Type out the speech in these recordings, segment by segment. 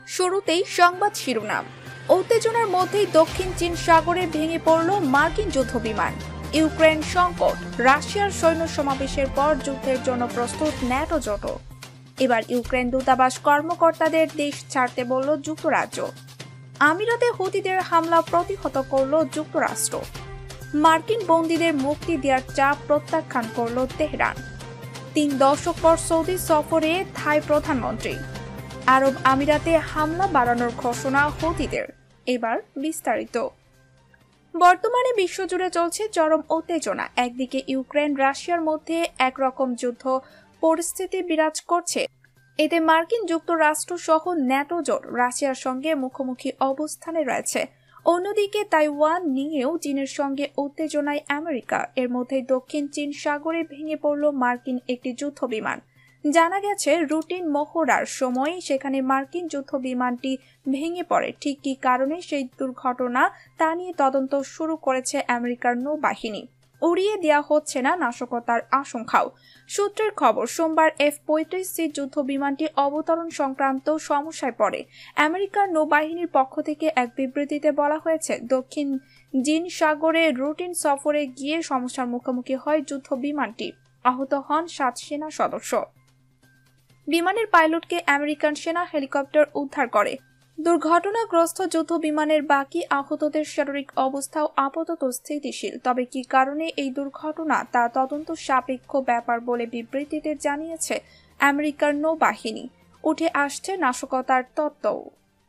শুরুতেই সংবাদ শিরোনাম। উত্তেজনার মধ্যেই দক্ষিণ চীন সাগরে ভেঙে পড়ল মার্কিন যুদ্ধবিমান। ইউক্রেন সংকট, রাশিয়ার সৈন্য সমাবেশের পর যুদ্ধের জন্য প্রস্তুত ন্যাটো জোট। এবার ইউক্রেন দূতাবাস কর্মকর্তাদের দেশ ছাড়তে বলল যুক্তরাজ্য। আমিরাতে হুতিদের হামলা প্রতিহত করল যুক্তরাষ্ট্র। মার্কিন বন্দীদের মুক্তি দেওয়ার চাপ প্রত্যাখ্যান করল তেহরান। 3 দশক পর সৌদি সফরে থাই প্রধানমন্ত্রী। আরব আমিরাতে হামলা বাড়ানোর ঘোষণা হুতিদের। এবার বিস্তারিত। বর্তমানে বিশ্বজুড়ে চলছে চরম উত্তেজনা। একদিকে ইউক্রেন রাশিয়ার মধ্যে একরকম যুদ্ধ পরিস্থিতি বিরাজ করছে। এতে মার্কিন যুক্তরাষ্ট্র সহ ন্যাটো জোট রাশিয়ার সঙ্গে মুখোমুখি অবস্থানে রয়েছে। অন্যদিকে তাইওয়ান নিয়েও চীনের সঙ্গে উত্তেজনায় আমেরিকা। এর মধ্যে দক্ষিণ চীন সাগরে ভেঙে পড়ল মার্কিন একটি যুদ্ধবিমান। জানা গেছে, রুটিন মহড়ার সময় সেখানে মার্কিন যুদ্ধ বিমানটি ভেঙে পড়ে। ঠিক কী কারণে সেই দুর্ঘটনা তা নিয়ে তদন্ত শুরু করেছে আমেরিকার নৌবাহিনী। উড়িয়ে দেওয়া হচ্ছে না নাশকতার আশঙ্কাও। সূত্রের খবর, সোমবার F-35C যুদ্ধ বিমানটি অবতরণ সংক্রান্ত সমস্যায় পড়ে। আমেরিকার নৌবাহিনীর পক্ষ থেকে এক বিবৃতিতে বলা হয়েছে, দক্ষিণ চীন সাগরে রুটিন সফরে গিয়ে সমস্যার মুখোমুখি হয় যুদ্ধ বিমানটি। আহত হন 7 সেনা সদস্য। বিমানের পাইলটকে আমেরিকান সেনা হেলিকপ্টার উদ্ধার করে। দুর্ঘটনাগ্রস্ত যুদ্ধ বিমানের বাকি আহতদের শারীরিক অবস্থাও আপাতত স্থিতিশীল। তবে কী কারণে এই দুর্ঘটনা তা তদন্ত সাপেক্ষ ব্যাপার বলে বিবৃতিতে জানিয়েছে আমেরিকার নৌবাহিনী। উঠে আসছে নাশকতার তত্ত্বও।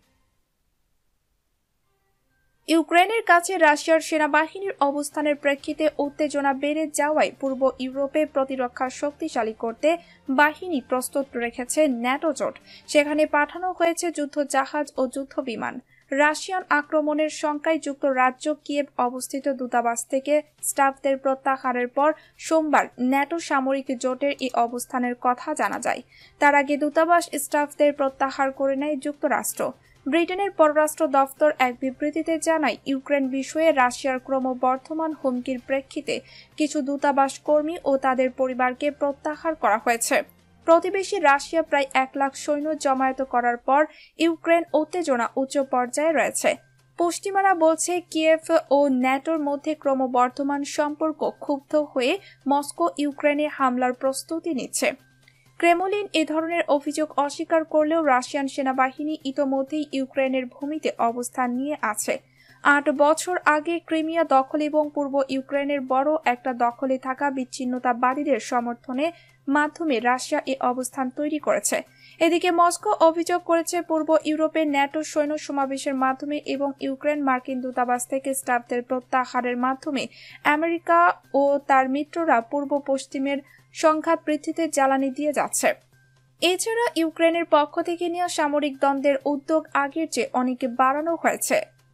ইউক্রেনের কাছে রাশিয়ার সেনাবাহিনীর অবস্থানের প্রেক্ষিতে উত্তেজনা বেড়ে যাওয়ায় পূর্ব ইউরোপে প্রতিরক্ষা শক্তিশালী করতে বাহিনী প্রস্তুত রেখেছে ন্যাটো জোট। সেখানে পাঠানো হয়েছে যুদ্ধ জাহাজ ও যুদ্ধ বিমান। রাশিয়ান আক্রমণের শঙ্কায় যুক্তরাজ্য কিয়েভ অবস্থিত দূতাবাস থেকে স্টাফদের প্রত্যাহারের পর সোমবার ন্যাটো সামরিক জোটের এই অবস্থানের কথা জানা যায়। তার আগে দূতাবাস স্টাফদের প্রত্যাহার করে নেয় যুক্তরাষ্ট্র। ব্রিটেনের পররাষ্ট্র দফতর এক বিবৃতিতে জানায়, ইউক্রেন বিষয়ে রাশিয়ার ক্রমবর্ধমান হুমকির প্রেক্ষিতে কিছু দূতাবাস কর্মী ও তাদের পরিবারকে প্রত্যাহার করা হয়েছে। প্রতিবেশী রাশিয়া প্রায় 1 লাখ সৈন্য জমায়েত করার পর ইউক্রেন উত্তেজনা উচ্চ পর্যায়ে রয়েছে। পশ্চিমারা বলছে, কিয়েভ ও ন্যাটোর মধ্যে ক্রমবর্ধমান সম্পর্ক ক্ষুব্ধ হয়ে মস্কো ইউক্রেনে হামলার প্রস্তুতি নিচ্ছে। ক্রেমলিন এ ধরনের অভিযোগ অস্বীকার করলেও রাশিয়ান সেনাবাহিনী ইতোমধ্যেই ইউক্রেনের ভূমিতে অবস্থান নিয়ে আছে। 8 বছর আগে ক্রিমিয়া দখল এবং পূর্ব ইউক্রেনের বড় একটা দখলে থাকা বিচ্ছিন্নতাবাদীদের সমর্থনে মাধ্যমে রাশিয়া এ অবস্থান তৈরি করেছে। এদিকে মস্কো অভিযোগ করেছে, পূর্ব ইউরোপে ন্যাটো সৈন্য সমাবেশের মাধ্যমে এবং ইউক্রেন মার্কিন দূতাবাস থেকে স্টাফদের প্রত্যাহারের মাধ্যমে আমেরিকা ও তার মিত্ররা পূর্ব পশ্চিমের সংঘাত বৃদ্ধিতে জ্বালানি দিয়ে যাচ্ছে। এছাড়া ইউক্রেনের পক্ষ থেকে নেওয়া সামরিক দ্বন্দ্বের উদ্যোগ আগের চেয়ে অনেক বাড়ানো হয়েছে।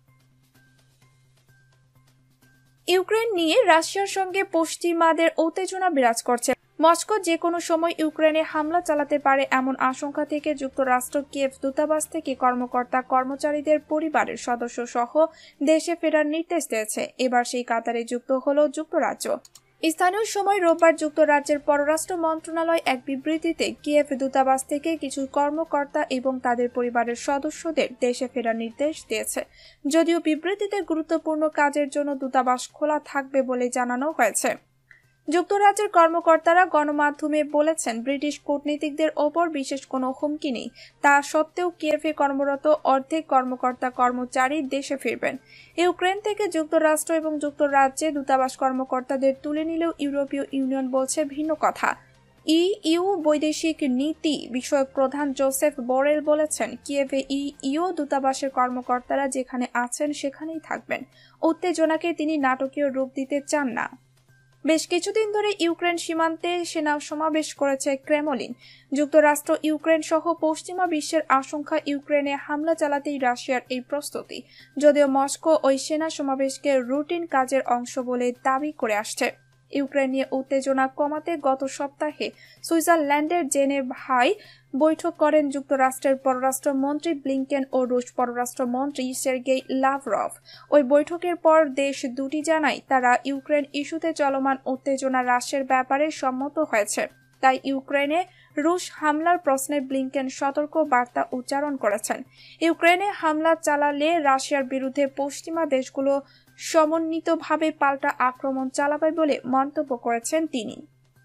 ইউক্রেন নিয়ে রাশিয়ার সঙ্গে পশ্চিমাদের উত্তেজনা বিরাজ করছে। মস্কো যে কোনো সময় ইউক্রেনে হামলা চালাতে পারে এমন আশঙ্কা থেকে যুক্তরাষ্ট্র কিয়েভ দূতাবাস থেকে কর্মকর্তা কর্মচারীদের পরিবারের সদস্য সহ দেশে ফেরার নির্দেশ দিয়েছে। এবার সেই কাতারে যুক্ত হল যুক্তরাজ্য। স্থানীয় সময় রোববার যুক্তরাজ্যের পররাষ্ট্র মন্ত্রণালয় এক বিবৃতিতে কিয়েভ দূতাবাস থেকে কিছু কর্মকর্তা এবং তাদের পরিবারের সদস্যদের দেশে ফেরার নির্দেশ দিয়েছে। যদিও বিবৃতিতে গুরুত্বপূর্ণ কাজের জন্য দূতাবাস খোলা থাকবে বলে জানানো হয়েছে। যুক্তরাজ্যের কর্মকর্তারা গণমাধ্যমে বলেছেন, ব্রিটিশ কূটনীতিকদের ওপর বিশেষ কোনো হুমকি নেই। তা সত্ত্বেও কিয়েভে কর্মরত অর্ধেক কর্মকর্তা কর্মচারী দেশে ফিরবেন। ইউক্রেন থেকে যুক্তরাষ্ট্র এবং যুক্তরাজ্যে দূতাবাস কর্মকর্তাদের তুলে নিলেও ইউরোপীয় ইউনিয়ন বলছে ভিন্ন কথা। ইইউ বৈদেশিক নীতি বিষয়ক প্রধান জোসেফ বোরেল বলেছেন, কিয়েভে ইইউ দূতাবাসের কর্মকর্তারা যেখানে আছেন সেখানেই থাকবেন। উত্তেজনাকে তিনি নাটকীয় রূপ দিতে চান না। বেশ কিছুদিন ধরে ইউক্রেন সীমান্তে সেনা সমাবেশ করেছে ক্রেমলিন। যুক্তরাষ্ট্র, ইউক্রেন সহ পশ্চিমা বিশ্বের আশঙ্কা, ইউক্রেনে হামলা চালাতেই রাশিয়ার এই প্রস্তুতি। যদিও মস্কো ওই সেনা সমাবেশকে রুটিন কাজের অংশ বলে দাবি করে আসছে। ইউক্রেন নিয়ে উত্তেজনা কমাতে গত সপ্তাহে সুইজারল্যান্ডের জেনেভায় বৈঠক করেন যুক্তরাষ্ট্রের পররাষ্ট্রমন্ত্রী ব্লিংকেন ও রুশ পররাষ্ট্রমন্ত্রী সের্গেই লাভরভ। ওই বৈঠকের পর দেশ দুটি জানায়, তারা ইউক্রেন ইস্যুতে চলমান উত্তেজনা হ্রাসের ব্যাপারে সম্মত হয়েছে। তাই ইউক্রেনে রুশ হামলার প্রশ্নে ব্লিংকেন সতর্ক বার্তা উচ্চারণ করেছেন। ইউক্রেনে হামলা চালালে রাশিয়ার বিরুদ্ধে পশ্চিমা দেশগুলো সমন্বিতভাবে পাল্টা আক্রমণ চালাবে বলে মন্তব্য করেছেন তিনি।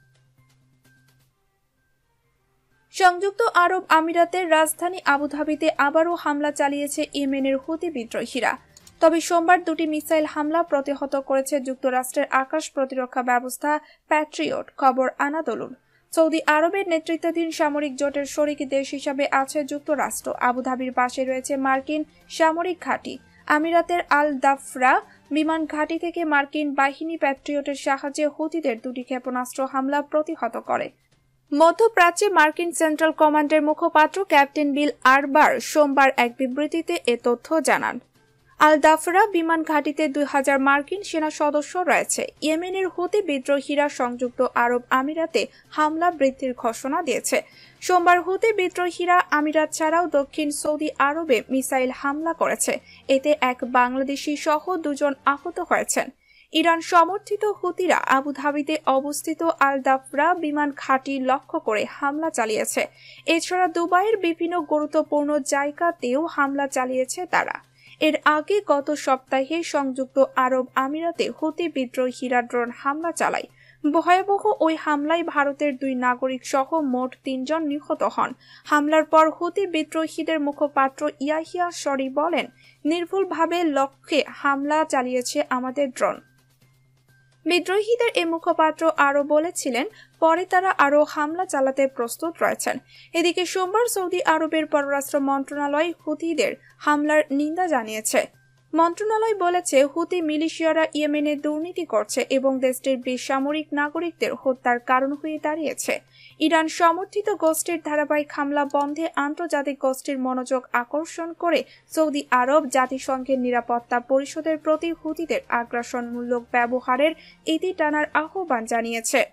সংযুক্ত আরব আমিরাতের রাজধানী আবুধাবিতে আবারও হামলা চালিয়েছে ইয়েমেনের হুতি বিদ্রোহীরা। তবে সোমবার দুটি মিসাইল হামলা প্রতিহত করেছে যুক্তরাষ্ট্রের আকাশ প্রতিরক্ষা ব্যবস্থা প্যাট্রিয়ট। খবর আনাদোলুন। সৌদি আরবের নেতৃত্বাধীন সামরিক জোটের শরিক দেশ হিসাবে আছে যুক্তরাষ্ট্র। আবুধাবির পাশে রয়েছে মার্কিন সামরিক ঘাঁটি। আমিরাতের আল দাফরা বিমান ঘাঁটি থেকে মার্কিন বাহিনী প্যাট্রিয়টের সাহায্যে হুতিদের দুটি ক্ষেপণাস্ত্র হামলা প্রতিহত করে। মধ্যপ্রাচ্যে মার্কিন সেন্ট্রাল কমান্ডের মুখপাত্র ক্যাপ্টেন বিল আরবার সোমবার এক বিবৃতিতে এ তথ্য জানান। আল দাফরা বিমান ঘাঁটিতে 2000 মার্কিন সেনা সদস্য রয়েছে। ইয়েমেনের হুতি বিদ্রোহীরা সংযুক্ত আরব আমিরাতে হামলা বৃদ্ধির ঘোষণা দিয়েছে। সোমবার হুতি বিদ্রোহীরা আমিরাত ছাড়াও দক্ষিণ সৌদি আরবে মিসাইল হামলা করেছে। এতে এক বাংলাদেশি সহ 2 জন আহত হয়েছেন। ইরান সমর্থিত হুতিরা আবুধাবিতে অবস্থিত আল দাফরা বিমান ঘাঁটি লক্ষ্য করে হামলা চালিয়েছে। এছাড়া দুবাইয়ের বিভিন্ন গুরুত্বপূর্ণ জায়গাতেও হামলা চালিয়েছে তারা। এর আগে গত সপ্তাহে সংযুক্ত আরব আমিরাতে হুতি বিদ্রোহীরা ড্রোন হামলা চালায়। ভয়াবহ ওই হামলায় ভারতের 2 নাগরিক সহ মোট 3 জন নিহত হন। হামলার পর হুতি বিদ্রোহীদের মুখপাত্র ইয়াহিয়া শরি বলেন, নির্ভুলভাবে লক্ষ্যে হামলা চালিয়েছে আমাদের ড্রোন। বিদ্রোহীদের এই মুখপাত্র আরও বলেছিলেন, পরে তারা আরও হামলা চালাতে প্রস্তুত রয়েছেন। এদিকে সোমবার সৌদি আরবের পররাষ্ট্র মন্ত্রণালয় হুতিদের হামলার নিন্দা জানিয়েছে। মন্ত্রণালয় বলেছে, হুতি মিলিশিয়ারা ইয়েমেনে দুর্নীতি করছে এবং দেশটির বেসামরিক নাগরিকদের হত্যার কারণ হয়ে দাঁড়িয়েছে। ইরান সমর্থিত গোষ্ঠীর ধারাবাহিক হামলা বন্ধে আন্তর্জাতিক গোষ্ঠীর মনোযোগ আকর্ষণ করে সৌদি আরব জাতিসংঘের নিরাপত্তা পরিষদের প্রতি হুতিদের আগ্রাসনমূলক ব্যবহারের ইতি টানার আহ্বান জানিয়েছে।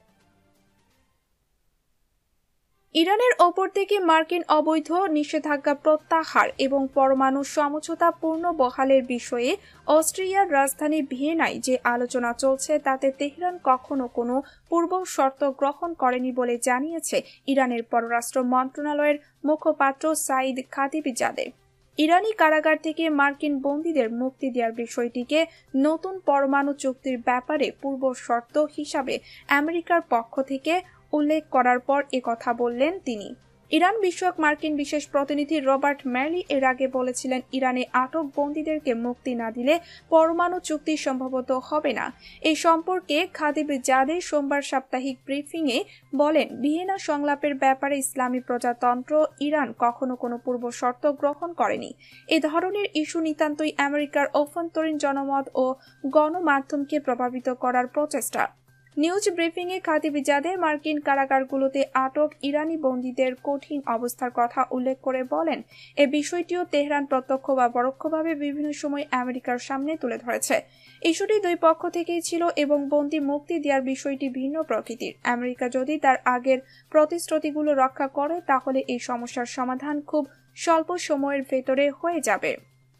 ইরানের ওপর থেকে মার্কিন অবৈধ নিষেধাজ্ঞা প্রত্যাহার এবং পরমাণু সমঝোতা পূর্ণ বহালের বিষয়ে অস্ট্রিয়ার রাজধানী ভিয়েনায় যে আলোচনা চলছে তাতে তেহরান কখনো কোনো পূর্ব শর্ত গ্রহণ করেনি বলে জানিয়েছে ইরানের পররাষ্ট্র মন্ত্রণালয়ের মুখপাত্র সাইদ খাতিবজাদে। ইরানি কারাগার থেকে মার্কিন বন্দীদের মুক্তি দেওয়ার বিষয়টিকে নতুন পরমাণু চুক্তির ব্যাপারে পূর্ব শর্ত হিসাবে আমেরিকার পক্ষ থেকে উল্লেখ করার পর একথা বললেন তিনি। ইরান বিষয়ক মার্কিন বিশেষ প্রতিনিধি রবার্ট ম্যালি এর আগে বলেছিলেন, ইরানে আটক বন্দীদেরকে মুক্তি না দিলে পরমাণু চুক্তি সম্ভবত হবে না। এই সম্পর্কে খাতিবজাদে সোমবার সাপ্তাহিক ব্রিফিংয়ে বলেন, ভিয়েনা সংলাপের ব্যাপারে ইসলামী প্রজাতন্ত্র ইরান কখনো কোনো পূর্ব শর্ত গ্রহণ করেনি। এ ধরনের ইস্যু নিতান্তই আমেরিকার অভ্যন্তরীণ জনমত ও গণমাধ্যমকে প্রভাবিত করার প্রচেষ্টা। নিউজ ব্রিফিংয়ে খাতিবজাদে মার্কিন কারাগারগুলোতে আটক ইরানি বন্দীদের কঠিন অবস্থার কথা উল্লেখ করে বলেন, এ বিষয়টিও তেহরান প্রত্যক্ষ বা পরোক্ষভাবে বিভিন্ন সময় আমেরিকার সামনে তুলে ধরেছে। ইস্যুটি 2 পক্ষ থেকেই ছিল এবং বন্দী মুক্তি দেওয়ার বিষয়টি ভিন্ন প্রকৃতির। আমেরিকা যদি তার আগের প্রতিশ্রুতিগুলো রক্ষা করে তাহলে এই সমস্যার সমাধান খুব স্বল্প সময়ের ভেতরে হয়ে যাবে।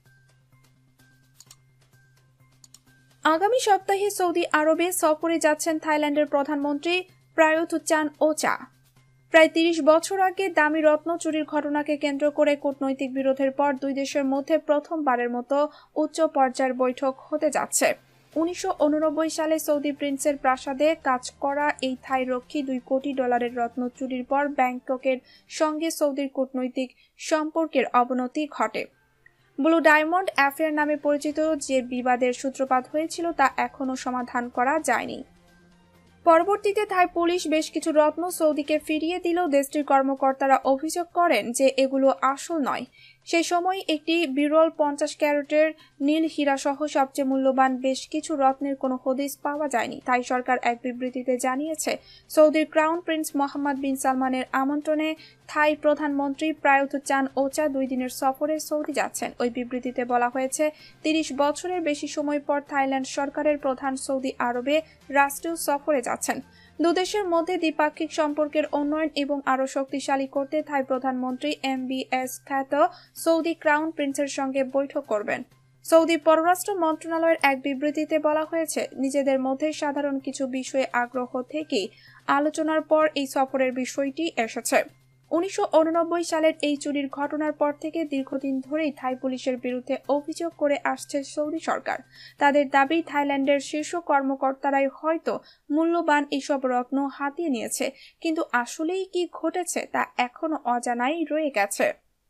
আগামী সপ্তাহে সৌদি আরবে সফরে যাচ্ছেন থাইল্যান্ডের প্রধানমন্ত্রী প্রায়ুথ চান ওচা। প্রায় 30 বছর আগে দামি রত্ন চুরির ঘটনাকে কেন্দ্র করে কূটনৈতিক বিরোধের পর 2 দেশের মধ্যে প্রথমবারের মতো উচ্চ পর্যায়ের বৈঠক হতে যাচ্ছে। 1989 সালে সৌদি প্রিন্সের প্রাসাদে কাজ করা এই থাই রক্ষী $2 কোটি রত্ন চুরির পর ব্যাংককের সঙ্গে সৌদির কূটনৈতিক সম্পর্কের অবনতি ঘটে। ব্লু ডায়মন্ড অ্যাফেয়ার নামে পরিচিত যে বিবাদের সূত্রপাত হয়েছিল তা এখনও সমাধান করা যায়নি। পরবর্তীতে থাই পুলিশ বেশ কিছু রত্ন সৌদিকে ফিরিয়ে দিলেও দেশটির কর্মকর্তারা অভিযোগ করেন যে এগুলো আসল নয়। সেই সময় একটি বিরল 50 ক্যারেটের নীল হীরা সহ সবচেয়ে মূল্যবান বেশ কিছু রত্নের কোনো হদিস পাওয়া যায়নি। তাই সরকার এক বিবৃতিতে জানিয়েছে, সৌদির ক্রাউন প্রিন্স মোহাম্মদ বিন সালমানের আমন্ত্রণে থাই প্রধানমন্ত্রী প্রায়ুথ চান ওচা 2 দিনের সফরে সৌদি যাচ্ছেন। ওই বিবৃতিতে বলা হয়েছে, 30 বছরের বেশি সময় পর থাইল্যান্ড সরকারের প্রধান সৌদি আরবে রাষ্ট্রীয় সফরে যাচ্ছেন। দুদেশের মধ্যে দ্বিপাক্ষিক সম্পর্কের উন্নয়ন এবং আরও শক্তিশালী করতে থাই প্রধানমন্ত্রী MBS খ্যাত সৌদি ক্রাউন প্রিন্সের সঙ্গে বৈঠক করবেন। সৌদি পররাষ্ট্র মন্ত্রণালয়ের এক বিবৃতিতে বলা হয়েছে, নিজেদের মধ্যে সাধারণ কিছু বিষয়ে আগ্রহ থেকেই আলোচনার পর এই সফরের বিষয়টি এসেছে। 1989 সালের এই চুরির ঘটনার পর থেকে দীর্ঘদিন ধরেই থাই পুলিশের বিরুদ্ধে অভিযোগ করে আসছে সৌদি সরকার। তাদের দাবি থাইল্যান্ডের শীর্ষ কর্মকর্তারাই হয়তো মূল্যবান এইসব রত্ন হাতিয়ে নিয়েছে, কিন্তু আসলেই কি ঘটেছে তা এখনো অজানাই রয়ে গেছে।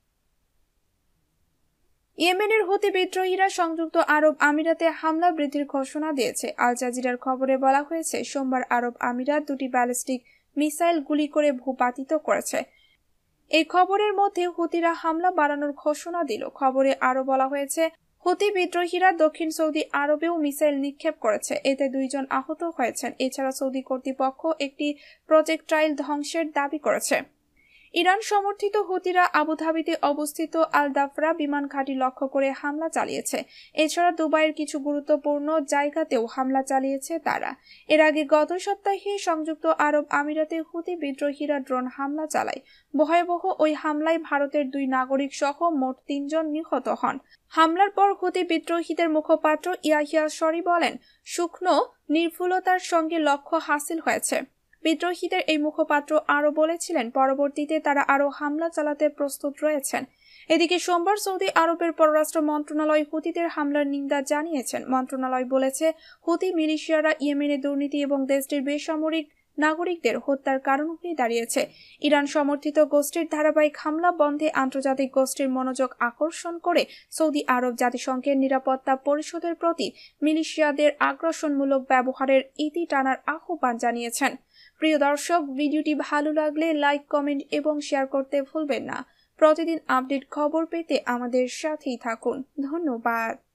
ইয়েমেনের হুতি বিদ্রোহীরা সংযুক্ত আরব আমিরাতে হামলা বৃদ্ধির ঘোষণা দিয়েছে। আল জাজিরার খবরে বলা হয়েছে, সোমবার আরব আমিরাত 2টি ব্যালিস্টিক মিসাইল গুলি করে ভূপাতিত করেছে। এই খবরের মধ্যে হুতিরা হামলা বাড়ানোর ঘোষণা দিল। খবরে আরো বলা হয়েছে, হুতি বিদ্রোহীরা দক্ষিণ সৌদি আরবেও মিসাইল নিক্ষেপ করেছে, এতে 2 জন আহত হয়েছেন। এছাড়া সৌদি কর্তৃপক্ষ একটি প্রজেক্টাইল ধ্বংসের দাবি করেছে। ইরান সমর্থিত হুতিরা আবুধাবিতে অবস্থিত আল দাফরা বিমান ঘাঁটি লক্ষ্য করে হামলা চালিয়েছে। এছাড়া দুবাইয়ের কিছু গুরুত্বপূর্ণ জায়গাতেও হামলা চালিয়েছে তারা। এর আগে গত সপ্তাহে সংযুক্ত আরব আমিরাতে হুতি বিদ্রোহীরা ড্রোন হামলা চালায়। ভয়াবহ ওই হামলায় ভারতের 2 নাগরিক সহ মোট 3 জন নিহত হন। হামলার পর হুতি বিদ্রোহীদের মুখপাত্র ইয়াহিয়া শরি বলেন, শুকনো নির্ভুলতার সঙ্গে লক্ষ্য হাসিল হয়েছে। বিদ্রোহীদের এই মুখপাত্র আরও বলেছিলেন, পরবর্তীতে তারা আরও হামলা চালাতে প্রস্তুত রয়েছেন। এদিকে সোমবার সৌদি আরবের পররাষ্ট্র মন্ত্রণালয় হুতিদের হামলার নিন্দা জানিয়েছেন। মন্ত্রণালয় বলেছে, হুতি মিলিশিয়ারা ইয়েমেনে দুর্নীতি এবং দেশটির বেসামরিক নাগরিকদের হত্যার কারণ হয়ে দাঁড়িয়েছে। ইরান সমর্থিত গোষ্ঠীর ধারাবাহিক হামলা বন্ধে আন্তর্জাতিক গোষ্ঠীর মনোযোগ আকর্ষণ করে সৌদি আরব জাতিসংঘের নিরাপত্তা পরিষদের প্রতি মিলিশিয়াদের আগ্রাসনমূলক ব্যবহারের ইতি টানার আহ্বান জানিয়েছেন। প্রিয় দর্শক, ভিডিওটি ভালো লাগলে লাইক, কমেন্ট এবং শেয়ার করতে ভুলবেন না। প্রতিদিন আপডেট খবর পেতে আমাদের সাথেই থাকুন। ধন্যবাদ।